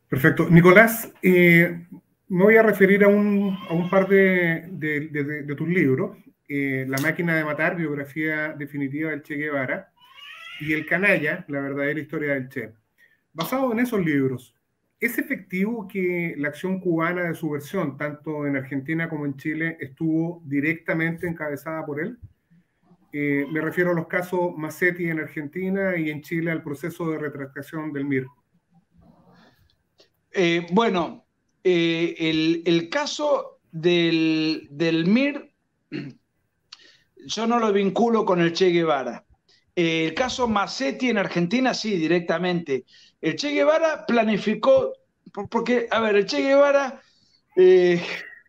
Perfecto. Nicolás, me voy a referir a un par de tus libros, La máquina de matar, biografía definitiva del Che Guevara, y El canalla, la verdadera historia del Che. Basado en esos libros, ¿es efectivo que la acción cubana de subversión, tanto en Argentina como en Chile, estuvo directamente encabezada por él? Me refiero a los casos Massetti en Argentina y en Chile al proceso de retractación del MIR. Bueno, el caso del MIR, yo no lo vinculo con el Che Guevara. El caso Massetti en Argentina, sí, directamente. El Che Guevara planificó, porque, a ver, el Che Guevara eh,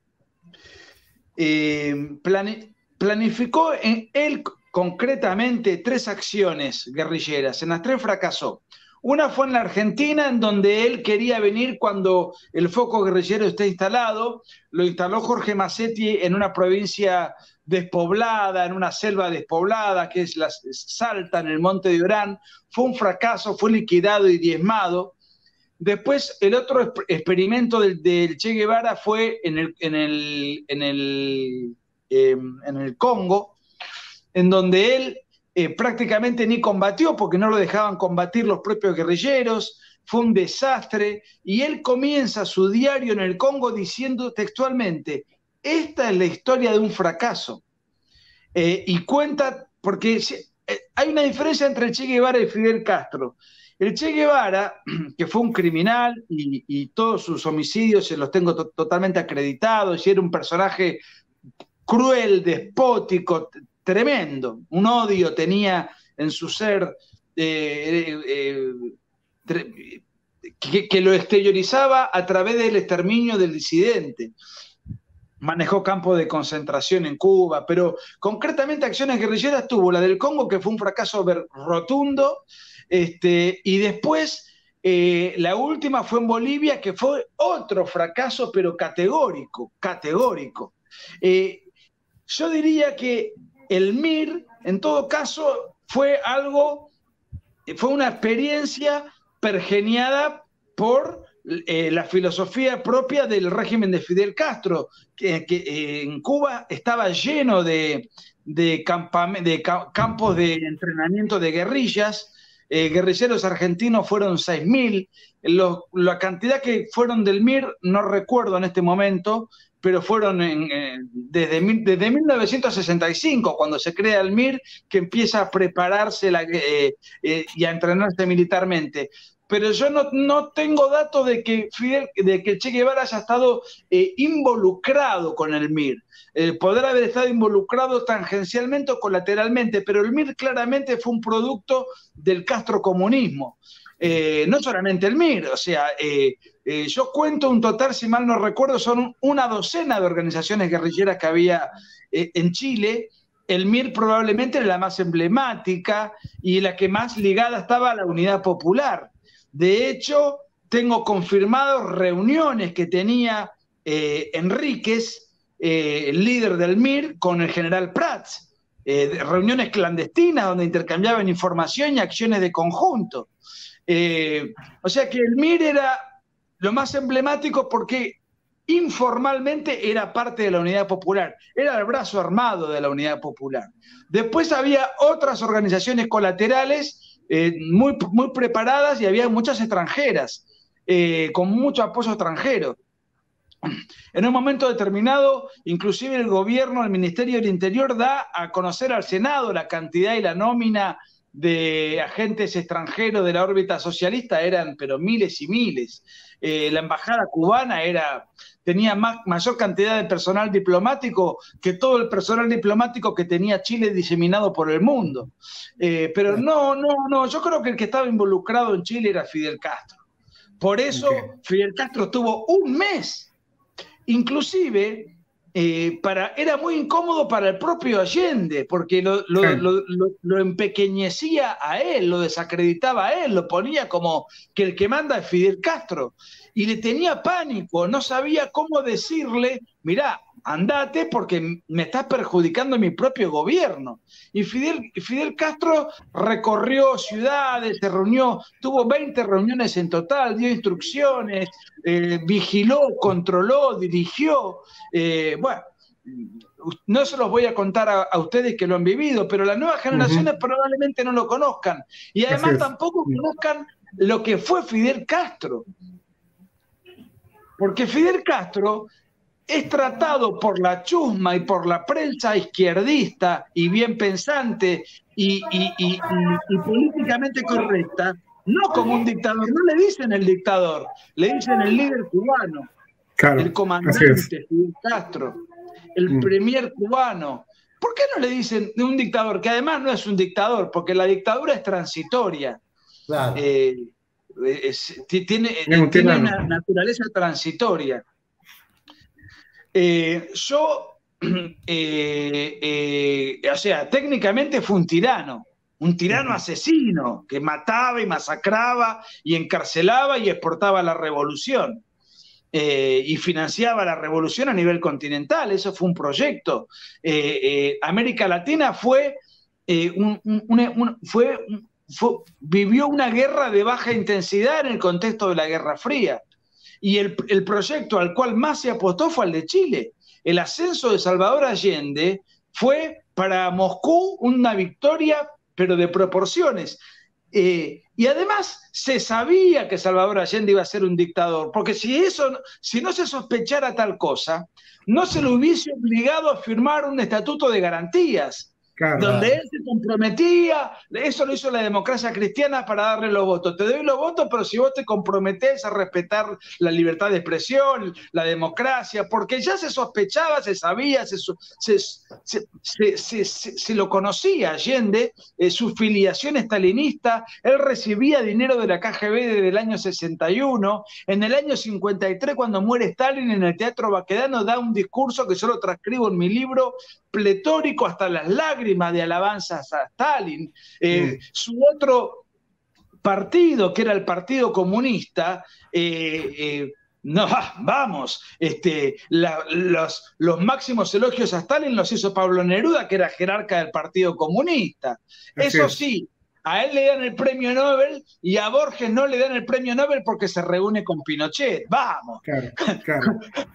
planificó en él concretamente 3 acciones guerrilleras. En las 3 fracasó. Una fue en la Argentina, en donde él quería venir cuando el foco guerrillero esté instalado. Lo instaló Jorge Massetti en una provincia despoblada, en una selva despoblada, que es la Salta, en el Monte de Orán. Fue un fracaso, fue liquidado y diezmado. Después, el otro experimento del Che Guevara fue en el Congo, en donde él prácticamente ni combatió porque no lo dejaban combatir los propios guerrilleros, fue un desastre, y él comienza su diario en el Congo diciendo textualmente: esta es la historia de un fracaso. Y cuenta, porque hay una diferencia entre el Che Guevara y Fidel Castro. El Che Guevara, que fue un criminal y todos sus homicidios se los tengo totalmente acreditados, y era un personaje cruel, despótico, tremendo. Un odio tenía en su ser que lo exteriorizaba a través del exterminio del disidente. Manejó campos de concentración en Cuba, pero concretamente acciones guerrilleras tuvo la del Congo, que fue un fracaso rotundo, y después la última fue en Bolivia, que fue otro fracaso, pero categórico, categórico. Yo diría que el MIR, en todo caso, fue una experiencia pergeniada por la filosofía propia del régimen de Fidel Castro, que en Cuba estaba lleno de campos de entrenamiento de guerrillas. Guerrilleros argentinos fueron 6.000. La cantidad que fueron del MIR no recuerdo en este momento, pero fueron desde 1965, cuando se crea el MIR, que empieza a prepararse y a entrenarse militarmente. Pero yo no tengo datos de que Che Guevara haya estado involucrado con el MIR. Podrá haber estado involucrado tangencialmente o colateralmente, pero el MIR claramente fue un producto del castrocomunismo. No solamente el MIR, o sea, yo cuento un total, si mal no recuerdo, son una docena de organizaciones guerrilleras que había en Chile. El MIR probablemente era la más emblemática y la que más ligada estaba a la Unidad Popular. De hecho, tengo confirmadas reuniones que tenía Enríquez, el líder del MIR, con el general Prats. Reuniones clandestinas donde intercambiaban información y acciones de conjunto. O sea que el MIR era lo más emblemático porque informalmente era parte de la Unidad Popular, era el brazo armado de la Unidad Popular. Después había otras organizaciones colaterales muy preparadas, y había muchas extranjeras, con mucho apoyo extranjero. En un momento determinado, inclusive el gobierno, el Ministerio del Interior, da a conocer al Senado la cantidad y la nómina de agentes extranjeros de la órbita socialista, eran pero miles y miles. La embajada cubana tenía mayor cantidad de personal diplomático que todo el personal diplomático que tenía Chile diseminado por el mundo. Pero no, yo creo que el que estaba involucrado en Chile era Fidel Castro. Por eso Fidel Castro tuvo un mes. Inclusive, era muy incómodo para el propio Allende, porque lo empequeñecía a él, lo desacreditaba a él, lo ponía como que el que manda es Fidel Castro, y le tenía pánico, no sabía cómo decirle: mirá, andate porque me estás perjudicando mi propio gobierno. Y Fidel Castro recorrió ciudades, se reunió, tuvo 20 reuniones en total, dio instrucciones, vigiló, controló, dirigió. Bueno, no se los voy a contar a ustedes que lo han vivido, pero las nuevas generaciones probablemente no lo conozcan. Y además tampoco conozcan lo que fue Fidel Castro. Porque Fidel Castro es tratado por la chusma y por la prensa izquierdista y bien pensante y políticamente correcta, no como un dictador. No le dicen el dictador, le dicen el líder cubano, claro, el comandante Fidel Castro, el premier cubano. ¿Por qué no le dicen de un dictador? Que además no es un dictador, porque la dictadura es transitoria. Claro. Tiene una naturaleza transitoria. O sea, técnicamente fue un tirano asesino que mataba y masacraba y encarcelaba y exportaba la revolución y financiaba la revolución a nivel continental. Eso fue un proyecto. América Latina vivió una guerra de baja intensidad en el contexto de la Guerra Fría. Y el proyecto al cual más se apostó fue el de Chile. El ascenso de Salvador Allende fue para Moscú una victoria, pero de proporciones. Y además se sabía que Salvador Allende iba a ser un dictador, porque si no se sospechara tal cosa, no se lo hubiese obligado a firmar un estatuto de garantías. Claro. Donde él se comprometía, eso lo hizo la democracia cristiana para darle los votos. Te doy los votos, pero si vos te comprometés a respetar la libertad de expresión, la democracia, porque ya se sospechaba, se sabía, se lo conocía Allende, su filiación estalinista. Él recibía dinero de la KGB desde el año 61. En el año 53, cuando muere Stalin, en el Teatro Baquedano da un discurso que yo lo transcribo en mi libro, pletórico hasta las lágrimas de alabanzas a Stalin. Su otro partido, que era el Partido Comunista, no, vamos, los máximos elogios a Stalin los hizo Pablo Neruda, que era jerarca del Partido Comunista. Eso sí, a él le dan el premio Nobel y a Borges no le dan el premio Nobel porque se reúne con Pinochet. Vamos. Claro.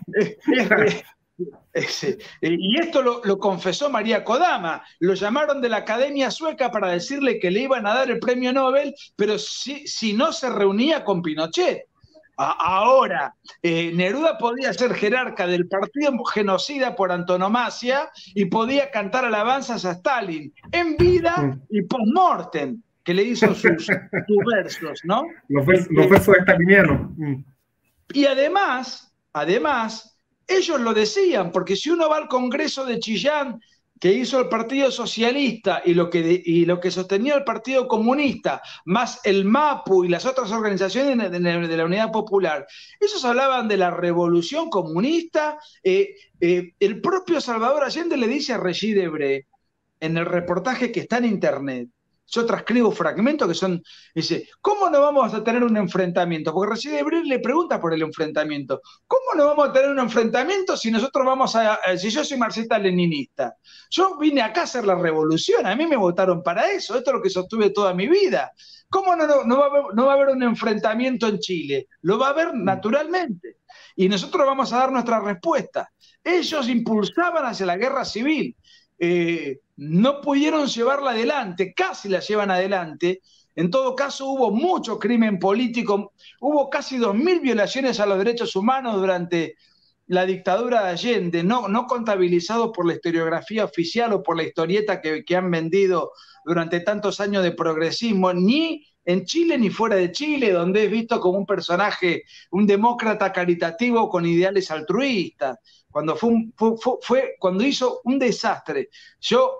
Y esto lo confesó María Kodama. Lo llamaron de la Academia Sueca para decirle que le iban a dar el premio Nobel, pero si no se reunía con Pinochet. Ahora, Neruda podía ser jerarca del partido genocida por antonomasia y podía cantar alabanzas a Stalin en vida y post-mortem, que le hizo sus versos, ¿no? Los versos stalinianos. Y además, ellos lo decían, porque si uno va al Congreso de Chillán que hizo el Partido Socialista y lo que sostenía el Partido Comunista, más el MAPU y las otras organizaciones de la Unidad Popular, ellos hablaban de la revolución comunista. El propio Salvador Allende le dice a Regis Debray, en el reportaje que está en internet, yo transcribo fragmentos que son, dice, ¿cómo no vamos a tener un enfrentamiento? Porque Regis Debray le pregunta por el enfrentamiento. ¿Cómo no vamos a tener un enfrentamiento si nosotros si yo soy marxista-leninista? Yo vine acá a hacer la revolución, a mí me votaron para eso, esto es lo que sostuve toda mi vida. ¿Cómo no va a haber un enfrentamiento en Chile? Lo va a haber naturalmente. Y nosotros vamos a dar nuestra respuesta. Ellos impulsaban hacia la guerra civil. No pudieron llevarla adelante, casi la llevan adelante. En todo caso, hubo mucho crimen político, hubo casi 2000 violaciones a los derechos humanos durante la dictadura de Allende, no contabilizados por la historiografía oficial o por la historieta que han vendido durante tantos años de progresismo, ni en Chile ni fuera de Chile, donde es visto como un personaje, un demócrata caritativo con ideales altruistas. Cuando hizo un desastre. Yo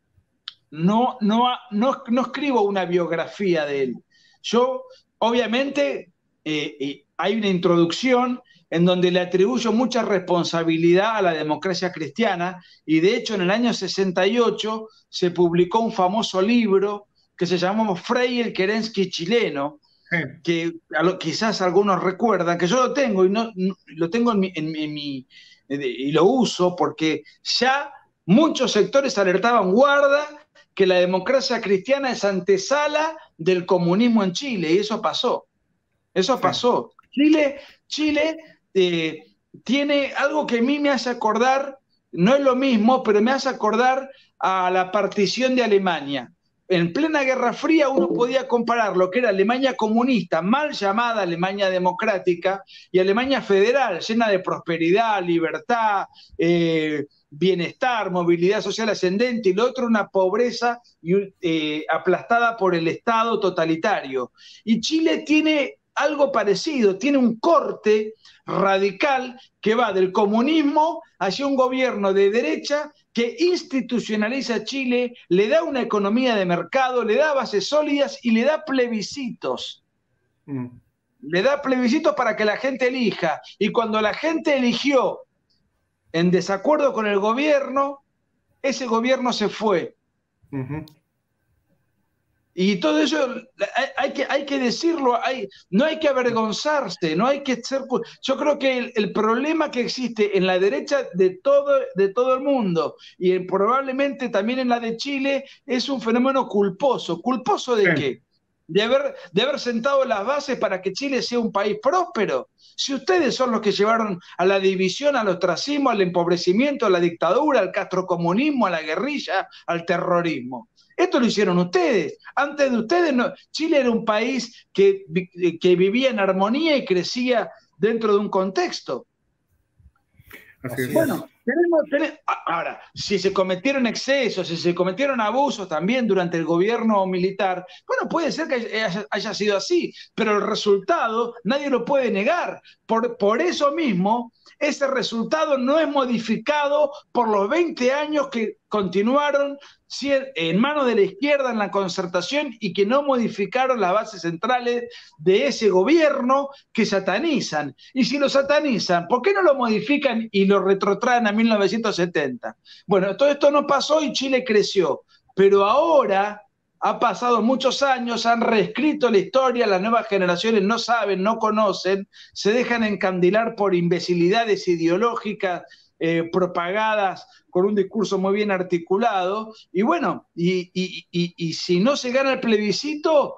no escribo una biografía de él. Yo, obviamente, hay una introducción en donde le atribuyo mucha responsabilidad a la democracia cristiana, y de hecho en el año 68 se publicó un famoso libro que se llamó Frei el Kerensky chileno, que quizás algunos recuerdan, que yo lo tengo, y lo tengo en y lo uso porque ya muchos sectores alertaban, guarda, que la democracia cristiana es antesala del comunismo en Chile, y eso pasó. Eso Sí. pasó. Chile tiene algo que a mí me hace acordar, no es lo mismo, pero me hace acordar a la partición de Alemania. En plena Guerra Fría uno podía comparar lo que era Alemania comunista, mal llamada Alemania democrática, y Alemania federal, llena de prosperidad, libertad, bienestar, movilidad social ascendente, y lo otro una pobreza aplastada por el Estado totalitario. Y Chile tiene algo parecido, tiene un corte radical que va del comunismo hacia un gobierno de derecha que institucionaliza a Chile, le da una economía de mercado, le da bases sólidas y le da plebiscitos. Le da plebiscitos para que la gente elija. Y cuando la gente eligió en desacuerdo con el gobierno, ese gobierno se fue. Y todo eso hay que decirlo, no hay que avergonzarse, no hay que ser... Yo creo que el problema que existe en la derecha de todo el mundo y probablemente también en la de Chile es un fenómeno culposo. ¿Culposo de qué? De haber sentado las bases para que Chile sea un país próspero. Si ustedes son los que llevaron a la división, al ostracismo, al empobrecimiento, a la dictadura, al castrocomunismo, a la guerrilla, al terrorismo. Esto lo hicieron ustedes. Antes de ustedes, no, Chile era un país que vivía en armonía y crecía dentro de un contexto. Así es. Bueno, ahora, si se cometieron excesos, si se cometieron abusos también durante el gobierno militar, bueno, puede ser que haya sido así, pero el resultado nadie lo puede negar. Por eso mismo, ese resultado no es modificado por los 20 años que continuaron en manos de la izquierda en la concertación y que no modificaron las bases centrales de ese gobierno que satanizan. Y si lo satanizan, ¿por qué no lo modifican y lo retrotraen a 1970? Bueno, todo esto no pasó y Chile creció, pero ahora ha pasado muchos años, han reescrito la historia, las nuevas generaciones no saben, no conocen, se dejan encandilar por imbecilidades ideológicas propagadas con un discurso muy bien articulado, y bueno, y si no se gana el plebiscito,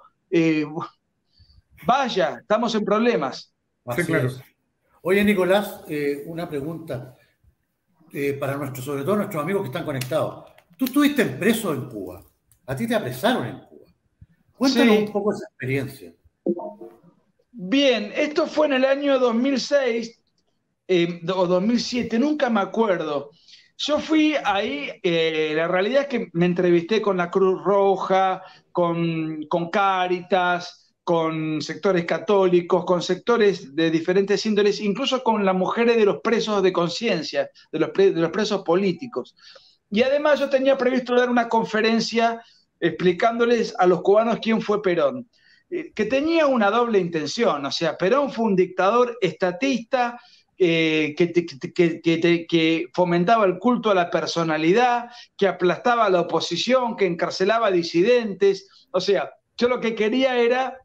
vaya, estamos en problemas. Sí, claro. Oye, Nicolás, una pregunta para sobre todo nuestros amigos que están conectados. Tú estuviste preso en Cuba. A ti te apresaron en Cuba. Cuéntanos un poco esa experiencia. Bien, esto fue en el año 2006 o 2007, nunca me acuerdo. Yo fui ahí, la realidad es que me entrevisté con la Cruz Roja, con Cáritas, con sectores católicos, con sectores de diferentes índoles, incluso con las mujeres de los presos de conciencia, de los presos políticos. Y además yo tenía previsto dar una conferencia explicándoles a los cubanos quién fue Perón, que tenía una doble intención. O sea, Perón fue un dictador estatista que fomentaba el culto a la personalidad, que aplastaba a la oposición, que encarcelaba disidentes. O sea, yo lo que quería era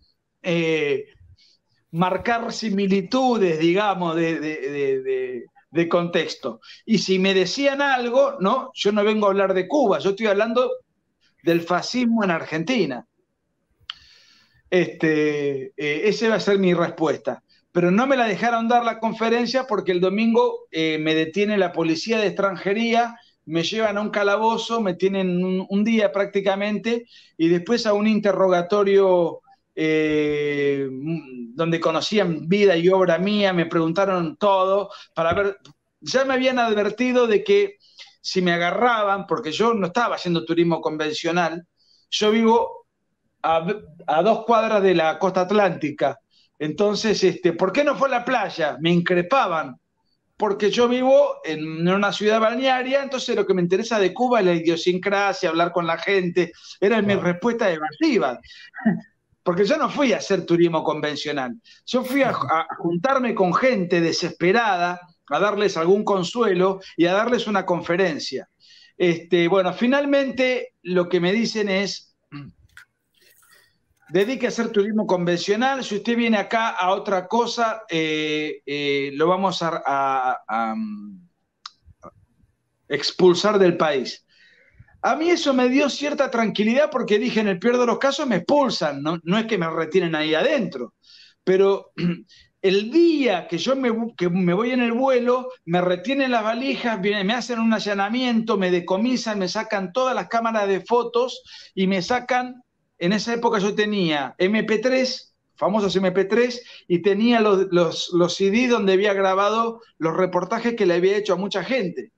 marcar similitudes, digamos, de contexto. Y si me decían algo, ¿no? Yo no vengo a hablar de Cuba, yo estoy hablando del fascismo en Argentina. Esa va a ser mi respuesta. Pero no me la dejaron dar la conferencia porque el domingo me detiene la policía de extranjería, me llevan a un calabozo, me tienen un día prácticamente, y después a un interrogatorio donde conocían vida y obra mía, me preguntaron todo para ver. Ya me habían advertido de que si me agarraban, porque yo no estaba haciendo turismo convencional, yo vivo a 2 cuadras de la costa atlántica. Entonces, ¿por qué no fue a la playa? Me increpaban, porque yo vivo en una ciudad balnearia, entonces lo que me interesa de Cuba es la idiosincrasia, hablar con la gente, era mi respuesta evasiva. Porque yo no fui a hacer turismo convencional, yo fui a juntarme con gente desesperada, a darles algún consuelo y a darles una conferencia. Bueno, finalmente lo que me dicen es: dedique a hacer turismo convencional, si usted viene acá a otra cosa, lo vamos a expulsar del país. A mí eso me dio cierta tranquilidad porque dije, en el peor de los casos me expulsan, no es que me retienen ahí adentro. Pero el día que que me voy en el vuelo, me retienen las valijas, me hacen un allanamiento, me decomisan, me sacan todas las cámaras de fotos y me sacan, en esa época yo tenía MP3, famosos MP3, y tenía los CD donde había grabado los reportajes que le había hecho a mucha gente.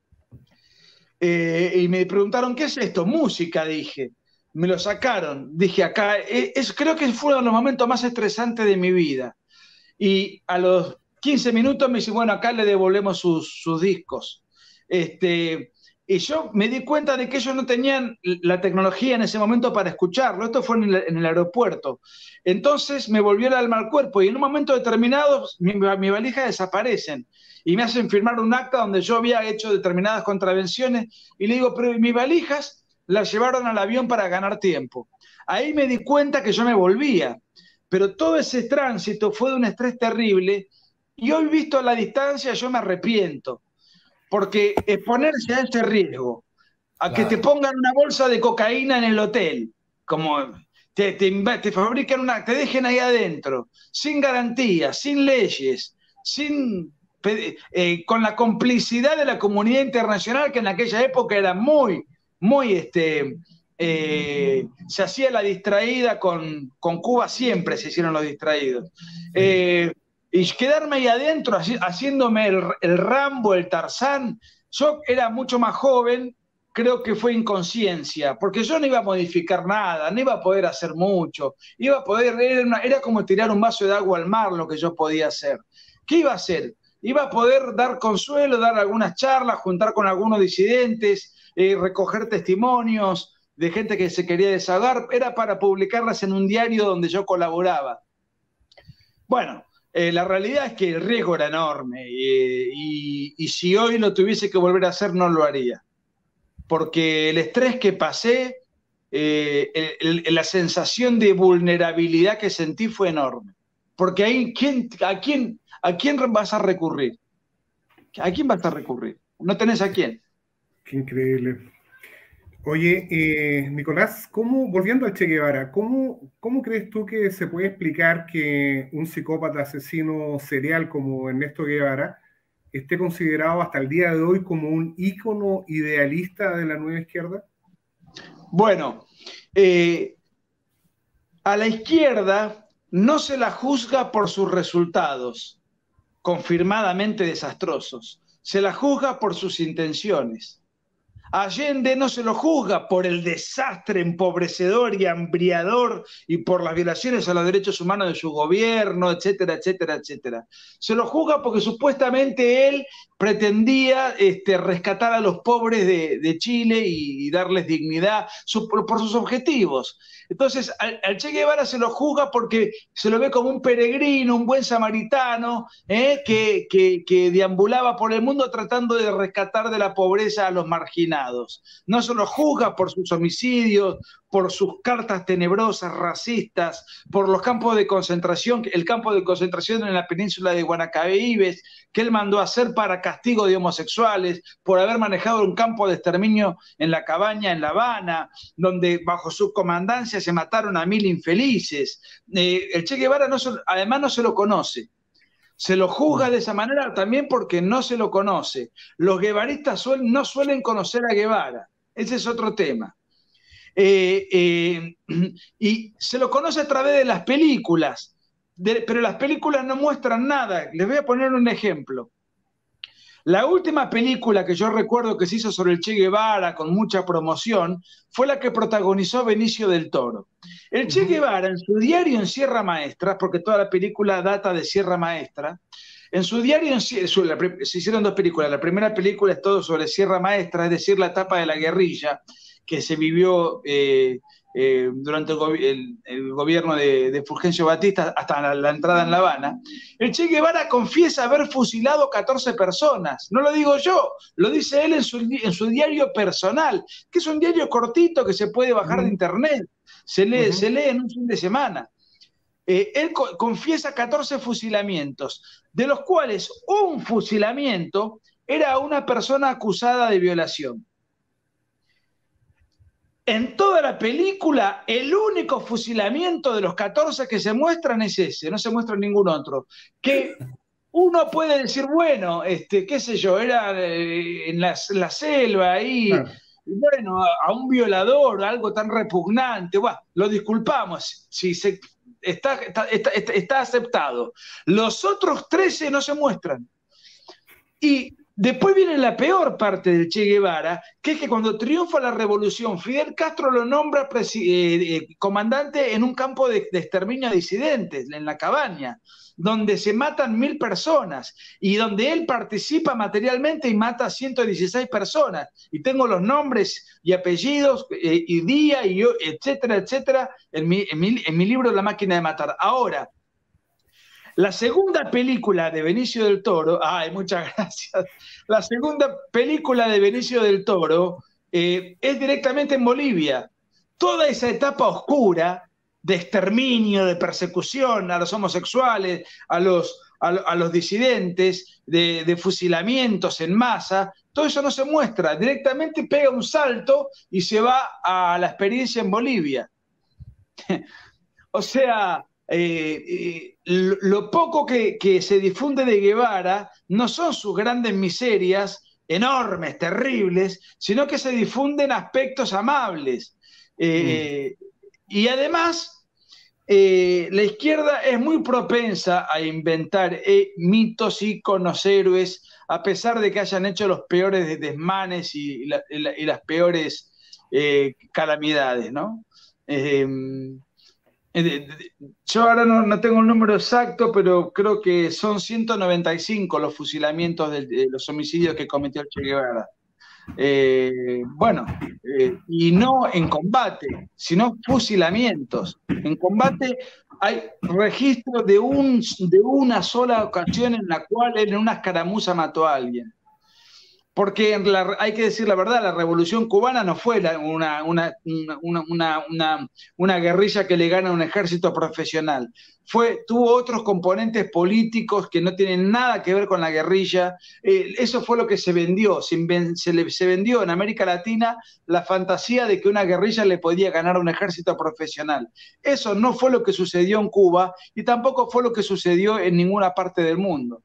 Y me preguntaron, ¿qué es esto? Música, dije. Me lo sacaron. Dije, acá, creo que fue uno de los momentos más estresantes de mi vida. Y a los 15 minutos me dice, bueno, acá le devolvemos sus discos. Y yo me di cuenta de que ellos no tenían la tecnología en ese momento para escucharlo. Esto fue en el aeropuerto. Entonces me volvió el alma al cuerpo y en un momento determinado mi valija desaparecen y me hacen firmar un acta donde yo había hecho determinadas contravenciones y le digo, pero mis valijas las llevaron al avión para ganar tiempo. Ahí me di cuenta que yo me volvía, pero todo ese tránsito fue de un estrés terrible y hoy visto a la distancia yo me arrepiento, porque exponerse a ese riesgo, a que te pongan una bolsa de cocaína en el hotel, como te fabrican te dejen ahí adentro, sin garantías, sin leyes, con la complicidad de la comunidad internacional que en aquella época era muy se hacía la distraída con Cuba, siempre se hicieron los distraídos. Y quedarme ahí adentro haciéndome el Rambo, el Tarzán. Yo era mucho más joven, creo que fue inconsciencia, porque yo no iba a modificar nada, no iba a poder hacer mucho, era como tirar un vaso de agua al mar lo que yo podía hacer. ¿Qué iba a hacer? Iba a poder dar consuelo, dar algunas charlas, juntar con algunos disidentes, recoger testimonios de gente que se quería desahogar, era para publicarlas en un diario donde yo colaboraba. Bueno, la realidad es que el riesgo era enorme y si hoy lo tuviese que volver a hacer no lo haría, porque el estrés que pasé, la sensación de vulnerabilidad que sentí fue enorme, porque ahí ¿a quién vas a recurrir? ¿A quién vas a recurrir? No tenés a quién. Qué increíble. Oye, Nicolás, volviendo al Che Guevara, ¿cómo crees tú que se puede explicar que un psicópata asesino serial como Ernesto Guevara esté considerado hasta el día de hoy como un ícono idealista de la nueva izquierda? Bueno, a la izquierda no se la juzga por sus resultados, confirmadamente desastrosos, se la juzga por sus intenciones. A Allende no se lo juzga por el desastre empobrecedor y hambriador y por las violaciones a los derechos humanos de su gobierno, etcétera, etcétera, etcétera. Se lo juzga porque supuestamente él pretendía rescatar a los pobres de Chile y darles dignidad por sus objetivos. Entonces, al Che Guevara se lo juzga porque se lo ve como un peregrino, un buen samaritano, que deambulaba por el mundo tratando de rescatar de la pobreza a los marginados. No se lo juzga por sus homicidios, por sus cartas tenebrosas, racistas, por los campos de concentración, el campo de concentración en la península de Guanacaveibes, que él mandó a hacer para castigo de homosexuales, por haber manejado un campo de exterminio en La Cabaña, en La Habana, donde bajo su comandancia se mataron a 1000 infelices. El Che Guevara además no se lo conoce. Se lo juzga de esa manera también porque no se lo conoce. Los guevaristas no suelen conocer a Guevara. Ese es otro tema. Y se lo conoce a través de las películas, pero las películas no muestran nada. Les voy a poner un ejemplo. La última película que yo recuerdo que se hizo sobre el Che Guevara con mucha promoción fue la que protagonizó Benicio del Toro. El Che Guevara en su diario en Sierra Maestra, porque toda la película data de Sierra Maestra, en su diario se hicieron 2 películas. La primera película es todo sobre Sierra Maestra, es decir, la etapa de la guerrilla que se vivió durante el gobierno de Fulgencio Batista hasta la entrada en La Habana. El Che Guevara confiesa haber fusilado 14 personas. No lo digo yo, lo dice él en su diario personal, que es un diario cortito que se puede bajar de internet. Se lee en un fin de semana. Él confiesa 14 fusilamientos, de los cuales un fusilamiento era una persona acusada de violación. En toda la película, el único fusilamiento de los 14 que se muestran es ese, no se muestra ningún otro. Que uno puede decir, bueno, qué sé yo, era en la selva ahí, Claro. y bueno, a un violador, algo tan repugnante, bueno, lo disculpamos, si está aceptado. Los otros 13 no se muestran. Y después viene la peor parte del Che Guevara, que es que cuando triunfa la revolución, Fidel Castro lo nombra comandante en un campo de exterminio de disidentes, en la Cabaña, donde se matan 1000 personas y donde él participa materialmente y mata a 116 personas. Y tengo los nombres y apellidos y día, y yo, etcétera, etcétera, en mi libro La máquina de matar. Ahora, la segunda película de Benicio del Toro, ay, muchas gracias. La segunda película de Benicio del Toro es directamente en Bolivia. Toda esa etapa oscura de exterminio, de persecución a los homosexuales, a los disidentes, de fusilamientos en masa, todo eso no se muestra. Directamente pega un salto y se va a la experiencia en Bolivia. O sea, lo poco que se difunde de Guevara no son sus grandes miserias, enormes, terribles, sino que se difunden aspectos amables. Y además, la izquierda es muy propensa a inventar mitos, íconos, héroes, a pesar de que hayan hecho los peores desmanes y las peores calamidades, ¿no? Yo ahora no tengo el número exacto, pero creo que son 195 los fusilamientos de los homicidios que cometió el Che Guevara. Y no en combate, sino fusilamientos. En combate hay registro de una sola ocasión en la cual en una escaramuza mató a alguien. Porque hay que decir la verdad, la revolución cubana no fue una guerrilla que le gana a un ejército profesional. Tuvo otros componentes políticos que no tienen nada que ver con la guerrilla. Eso fue lo que se vendió. Se vendió en América Latina la fantasía de que una guerrilla le podía ganar a un ejército profesional. Eso no fue lo que sucedió en Cuba y tampoco fue lo que sucedió en ninguna parte del mundo.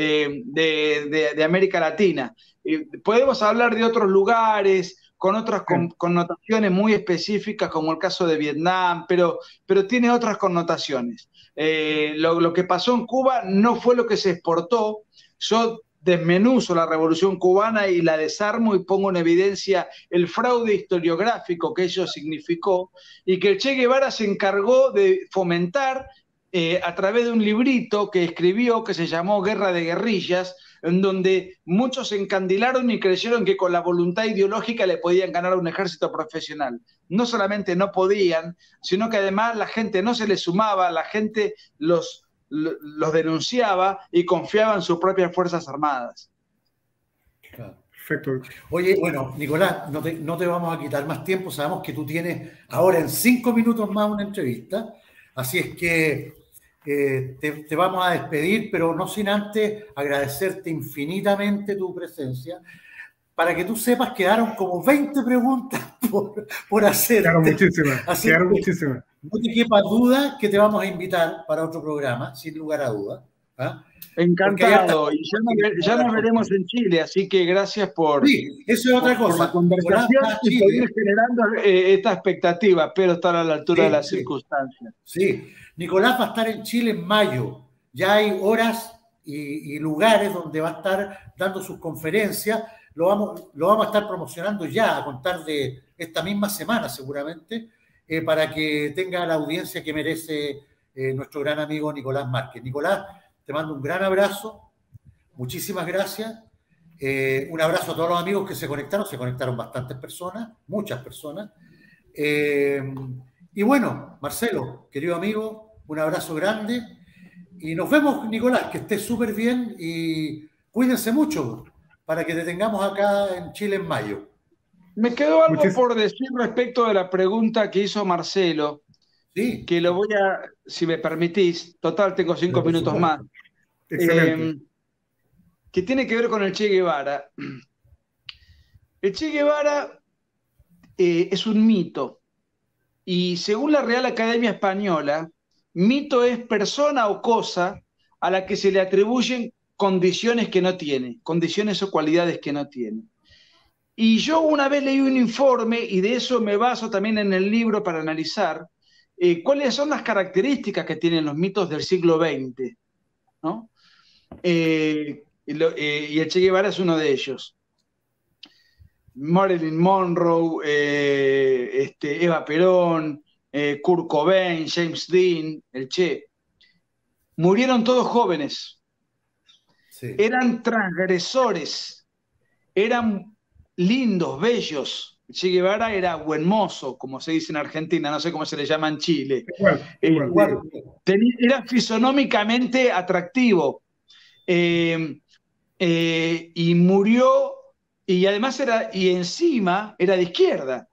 De América Latina. Podemos hablar de otros lugares con otras connotaciones muy específicas, como el caso de Vietnam, pero tiene otras connotaciones. Lo que pasó en Cuba no fue lo que se exportó. Yo desmenuzo la Revolución Cubana y la desarmo y pongo en evidencia el fraude historiográfico que ello significó y que el Che Guevara se encargó de fomentar a través de un librito que escribió que se llamó Guerra de Guerrillas, en donde muchos se encandilaron y creyeron que con la voluntad ideológica le podían ganar a un ejército profesional. No solamente no podían, sino que además la gente no se les sumaba, la gente los denunciaba y confiaba en sus propias Fuerzas Armadas. Perfecto. Oye, bueno, Nicolás, no te vamos a quitar más tiempo. Sabemos que tú tienes ahora en 5 minutos más una entrevista. Así es que te vamos a despedir, pero no sin antes agradecerte infinitamente tu presencia. Para que tú sepas, quedaron como 20 preguntas por hacer. Quedaron muchísimas. No te quepa duda que te vamos a invitar para otro programa, sin lugar a dudas. ¿Ah? Encantado. Y ya nos veremos en Chile, así que gracias por, sí, eso es otra cosa. Por la conversación y por ir generando esta expectativa. Espero estar a la altura de las circunstancias. Sí, Nicolás va a estar en Chile en mayo. Ya hay horas y lugares donde va a estar dando sus conferencias. Lo vamos a estar promocionando ya a contar de esta misma semana seguramente, para que tenga la audiencia que merece nuestro gran amigo Nicolás Márquez. Nicolás, te mando un gran abrazo, muchísimas gracias. Un abrazo a todos los amigos que se conectaron bastantes personas, muchas personas. Y bueno, Marcelo, querido amigo, un abrazo grande. Y nos vemos, Nicolás, que estés súper bien y cuídense mucho para que te tengamos acá en Chile en mayo. Me quedó algo por decir respecto de la pregunta que hizo Marcelo. Sí. Que lo voy a, si me permitís, total, tengo 5 minutos más. Excelente. que tiene que ver con el Che Guevara. El Che Guevara es un mito, y según la Real Academia Española, mito es persona o cosa a la que se le atribuyen condiciones que no tiene, condiciones o cualidades que no tiene. Y yo una vez leí un informe, y de eso me baso también en el libro para analizar cuáles son las características que tienen los mitos del siglo XX, ¿no? Y el Che Guevara es uno de ellos. Marilyn Monroe, Eva Perón, Kurt Cobain, James Dean, el Che, murieron todos jóvenes. Sí. Eran transgresores, eran lindos, bellos. Che Guevara era buen mozo, como se dice en Argentina, no sé cómo se le llama en Chile. Era fisonómicamente atractivo. Y murió, y además encima era de izquierda.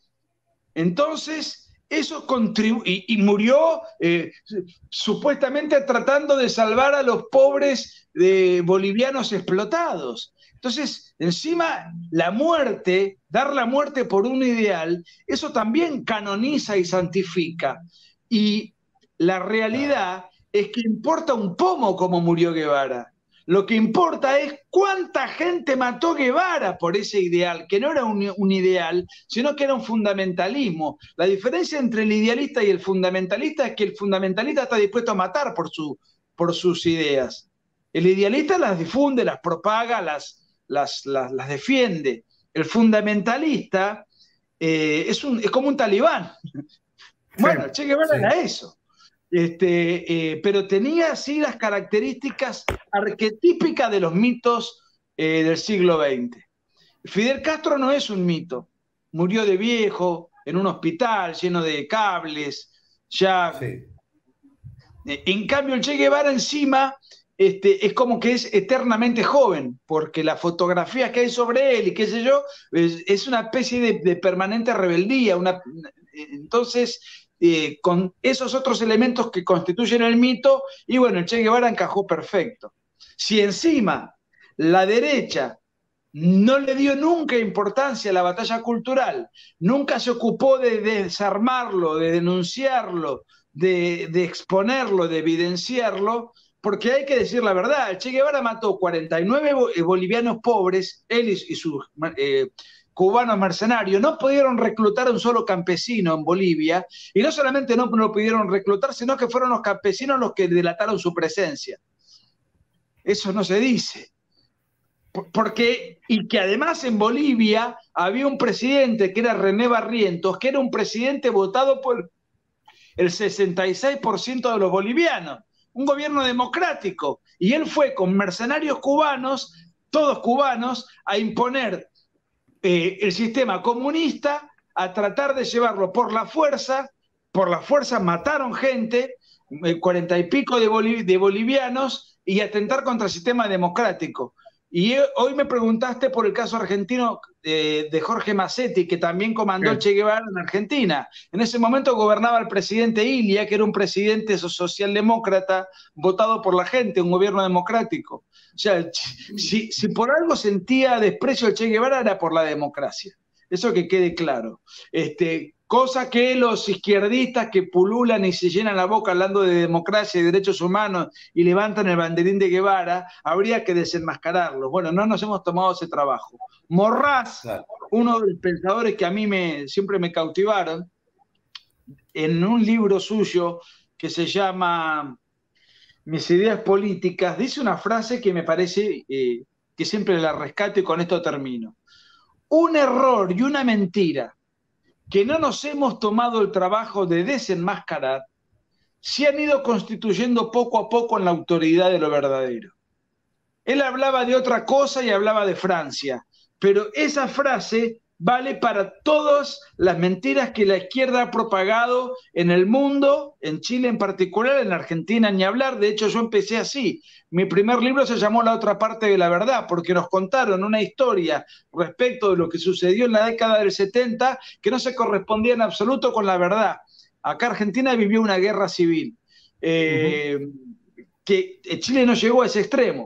Entonces, eso contribuyó, y murió supuestamente tratando de salvar a los pobres bolivianos explotados. Entonces, encima, la muerte, dar la muerte por un ideal, eso también canoniza y santifica. Y la realidad es que importa un pomo cómo murió Guevara. Lo que importa es cuánta gente mató Guevara por ese ideal, que no era un ideal, sino que era un fundamentalismo. La diferencia entre el idealista y el fundamentalista es que el fundamentalista está dispuesto a matar por sus ideas. El idealista las difunde, las propaga, las defiende. El fundamentalista es como un talibán. Bueno, Che Guevara era eso. Pero tenía sí las características arquetípicas de los mitos del siglo XX. Fidel Castro no es un mito. Murió de viejo, en un hospital lleno de cables, ya. Sí. En cambio, el Che Guevara encima es como que es eternamente joven, porque la fotografía que hay sobre él y qué sé yo, es una especie de permanente rebeldía. Entonces, con esos otros elementos que constituyen el mito, y bueno, el Che Guevara encajó perfecto. Si encima la derecha no le dio nunca importancia a la batalla cultural, nunca se ocupó de desarmarlo, de denunciarlo, de exponerlo, de evidenciarlo, porque hay que decir la verdad, el Che Guevara mató 49 bolivianos pobres, él y sus cubanos mercenarios, no pudieron reclutar a un solo campesino en Bolivia, y no solamente no lo pudieron reclutar, sino que fueron los campesinos los que delataron su presencia. Eso no se dice. Y que además en Bolivia había un presidente que era René Barrientos, que era un presidente votado por el 66% de los bolivianos, un gobierno democrático, y él fue con mercenarios cubanos, todos cubanos, a imponer el sistema comunista, a tratar de llevarlo por la fuerza mataron gente, 40 y pico de bolivianos, y atentar contra el sistema democrático. Y hoy me preguntaste por el caso argentino de Jorge Macetti, que también comandó el Che Guevara en Argentina. En ese momento gobernaba el presidente Ilia, que era un presidente socialdemócrata votado por la gente, un gobierno democrático. O sea, si por algo sentía desprecio el Che Guevara era por la democracia. Eso que quede claro. Cosa que los izquierdistas que pululan y se llenan la boca hablando de democracia y derechos humanos y levantan el banderín de Guevara, habría que desenmascararlos. Bueno, no nos hemos tomado ese trabajo. Morraz, uno de los pensadores que a mí siempre me cautivaron, en un libro suyo que se llama Mis ideas políticas, dice una frase que me parece que siempre la rescato, y con esto termino. Un error y una mentira que no nos hemos tomado el trabajo de desenmascarar, se han ido constituyendo poco a poco en la autoridad de lo verdadero. Él hablaba de otra cosa y hablaba de Francia, pero esa frase vale para todas las mentiras que la izquierda ha propagado en el mundo, en Chile en particular, en Argentina ni hablar. De hecho, yo empecé así. Mi primer libro se llamó La otra parte de la verdad, porque nos contaron una historia respecto de lo que sucedió en la década del 70 que no se correspondía en absoluto con la verdad. Acá Argentina vivió una guerra civil, que Chile no llegó a ese extremo,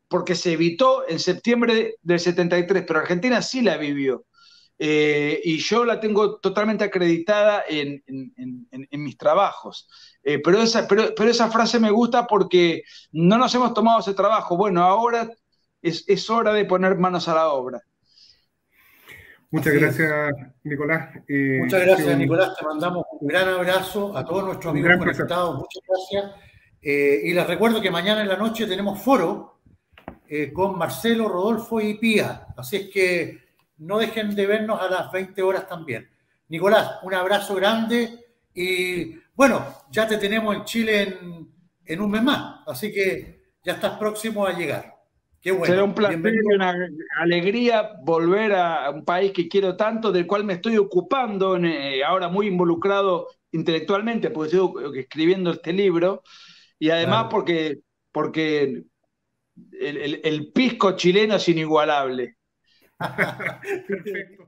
porque se evitó en septiembre del 73, pero Argentina sí la vivió. Y yo la tengo totalmente acreditada en mis trabajos. Pero esa frase me gusta porque no nos hemos tomado ese trabajo. Bueno, ahora es hora de poner manos a la obra. Muchas gracias, Nicolás. Muchas gracias, Nicolás. Te mandamos un gran abrazo a todos nuestros amigos conectados. Muchas gracias. Y les recuerdo que mañana en la noche tenemos foro con Marcelo, Rodolfo y Pía. Así es que no dejen de vernos a las 20 horas también. Nicolás, un abrazo grande y bueno, ya te tenemos en Chile en un mes más. Así que ya estás próximo a llegar. Qué bueno. Será un placer y una alegría volver a un país que quiero tanto, del cual me estoy ocupando, ahora muy involucrado intelectualmente, porque estoy escribiendo este libro, y además porque el pisco chileno es inigualable. Perfecto.